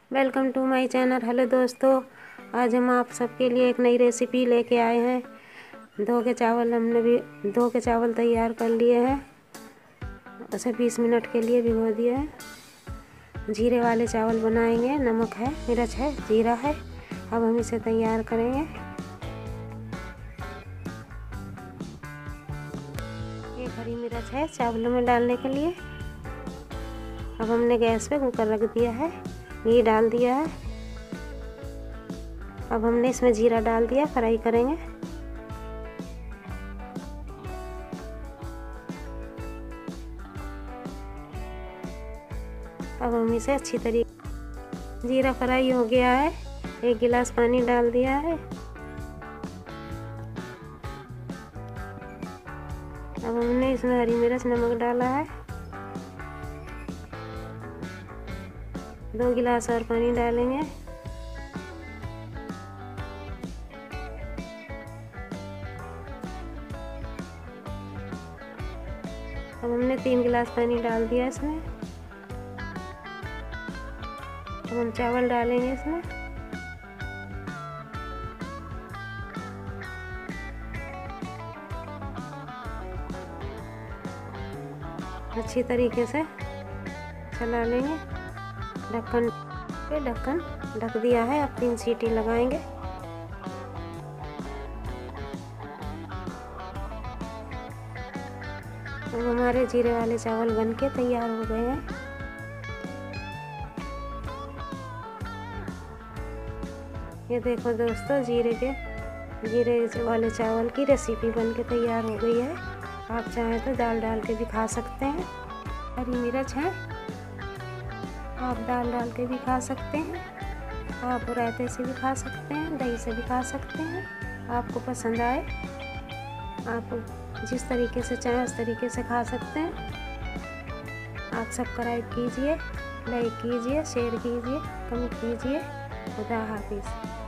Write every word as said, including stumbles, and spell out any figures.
Welcome to my channel. Hello दोस्तों, आज हम आप सबके लिए एक नई रेसिपी लेके आए हैं। धो के चावल हमने भी धो के चावल तैयार कर लिए हैं। उसे बीस मिनट के लिए भिगो दिए हैं। जीरे वाले चावल बनाएंगे। नमक है, मिर्च है, जीरा है। अब हम इसे तैयार करेंगे। एक हरी मिर्च है चावलों में डालने के लिए। अब हमने गैस पे कुकर रख दिया है, घी डाल दिया है। अब हमने इसमें जीरा डाल दिया, फ्राई करेंगे। अब हम इसे अच्छी तरीके जीरा फ्राई हो गया है। एक गिलास पानी डाल दिया है। अब हमने इसमें हरी मिर्च, नमक डाला है। दो गिलास और पानी डालेंगे। अब हमने तीन गिलास पानी डाल दिया इसमें। अब हम चावल डालेंगे इसमें। अच्छी तरीके से चला लेंगे। ढक्कन पे ढक्कन ढक दिया है। अब तीन सीटी लगाएंगे। अब हमारे जीरे वाले चावल बनके तैयार हो गए हैं। ये देखो दोस्तों, जीरे के जीरे वाले चावल की रेसिपी बनके तैयार हो गई है। आप चाहें तो दाल डाल के भी खा सकते हैं। हरी मिर्च है, आप दाल डाल के भी खा सकते हैं। आप रायते से भी खा सकते हैं, दही से भी खा सकते हैं। आपको पसंद आए, आप जिस तरीके से चाहें उस तरीके से खा सकते हैं। आप सब्सक्राइब कीजिए, लाइक कीजिए, शेयर कीजिए, कमेंट कीजिए। खुदा हाफिज़।